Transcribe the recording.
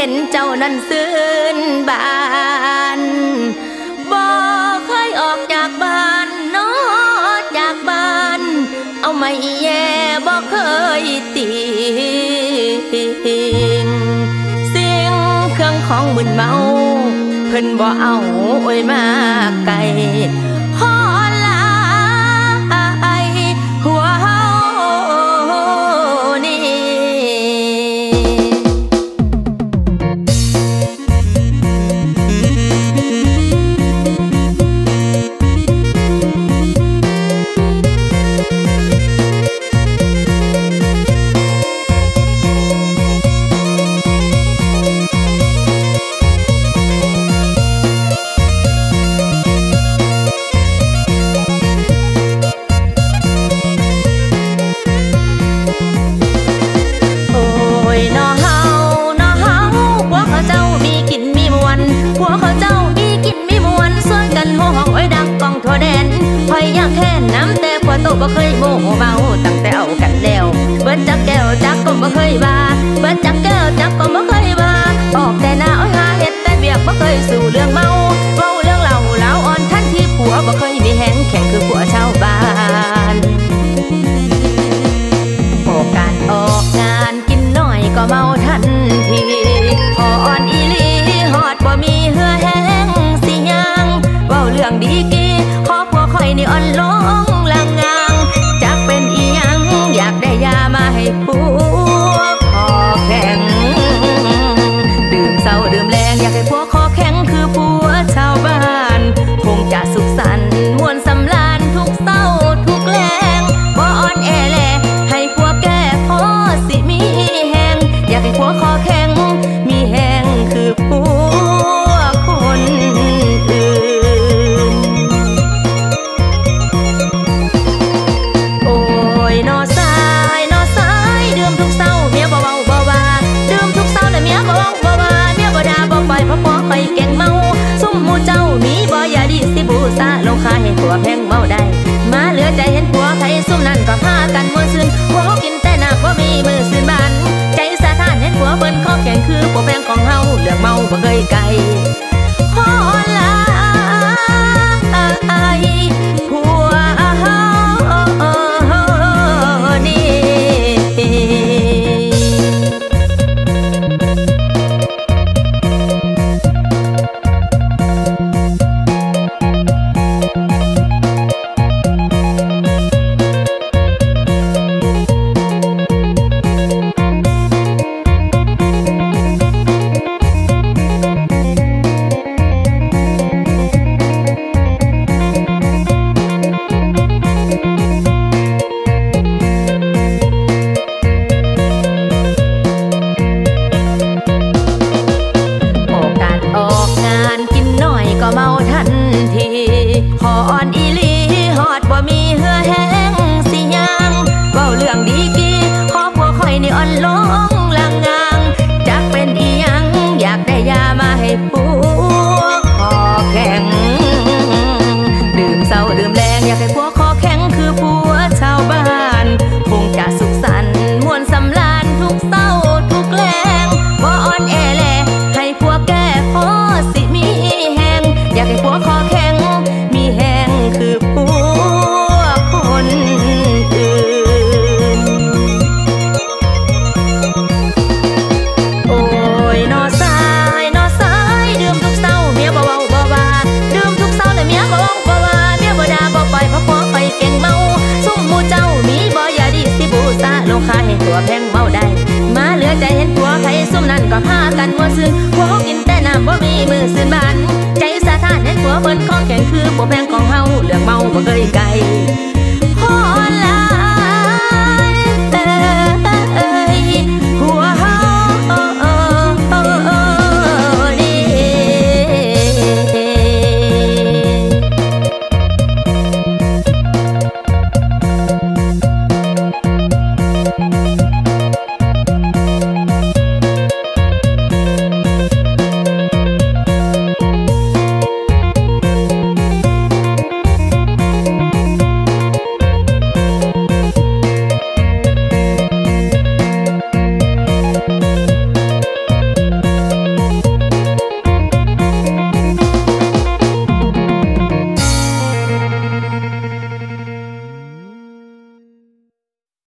นเจ้านั้นซื่นบานบ่เคยออกจากบ้านนอจากบ้านเอาไม่แย่บ่เคยติงสิ่งเครื่องของมึนเมาเพิ่นบ่เอาโอ้ยมาไกลขอลาหัวเฮานี่โตบ่เคยโมโหเบาตั้งแต่เอากันแล้วเบิดจักแก้วจักก็บ่เคยว่าเบิดจักแก้วจักก็บ่เคยว่าออกแต่หน้าอ้อยหาเฮ็ดแต่เบียกบ่เคยสู่เรื่องเมาเว้าเรื่องเล่าแล้วอ่อนทันทีผัวบ่เคยมีแหงแข็งคือผัวชาวบ้านโอกาสออกงานกินน้อยก็เมาทันทีพออ่อนอีหลีฮอดบ่มีเหือแห้งสิยังเว้าเรื่องดีกี่ขอผัวค่อยนี่อ่อนลงอยากได้ยามาให้ผัวคอแข็งดื่มเศร้าดื่มแรงอยากให้ผัวคอแข็งคือผัวชาวบ้านคงจะสุขสันต์มวนสำราญทุกเศร้าทุกแรงบ่อ่อนแอแลให้ผัวแก้พอสิมีแหงอยากให้ผัวคอแข็งมีแหงคือผัวคนอื่นโอ้ยนอเก่งเมาซุ่มหมู่เจ้ามีบ่อย่าดีสิบูซาลงคาให้ผัวแพงเมาได้มาเหลือใจเห็นผัวใครซุ่มนั่นก็พากันม่วนซื่นผัวกินแต่น้ำบ่มีมือซื่นบานใจสะท้านเห็นผัวเบิ่นคอแข็งคือผัวแพงของเฮาเลือกเมาบ่เคยไกลขอลาผัวเฮานี่ก็เมาทันทีขออ่อนอีหลีฮอดบ่มีเหือแห้งสิยังเว้าเรื่องดีกี่ขอผัวค่อยนี่อ่อนลงลางางจักเป็นอีหยังอยากได้ยามาให้ผัวคอแข็งดื่มเศร้าดื่มแรงอยากให้ผัวคอแข็งคือผัวชาวบ้านคงจะสุขสันต์ม่วนสำราญทุกเศร้าทุกแรงบ่อ่อนแอแลให้ผัวแก้พอสิมีอยากให้ผัวคอแข็งมีแหงคือผัวคนอื่นโอ้ยนอสายดื่มทุกเศร้าเมียบ่เว้าบ่ว่าดื่มทุกเศร้าและเมียบ่เว้าบ่ว่าเมียบ่ด่าบ่ปล่อยเพราะผัวไปเก่งเมาซุ่มหมู่เจ้ามีบ่อย่าดีสิบูซาลงคาให้ผัวแพงเมาได้มาเหลือใจเห็นผัวใครซุ่มนั่นก็พากันม่วนซื่นผัวกินแต่น้ำบ่มีมือซื่นบานใจสะท้านเห็นผัวเบิ่นคอแข็งคือผัวแพงของเฮาเลือกเมาบ่เคยไกล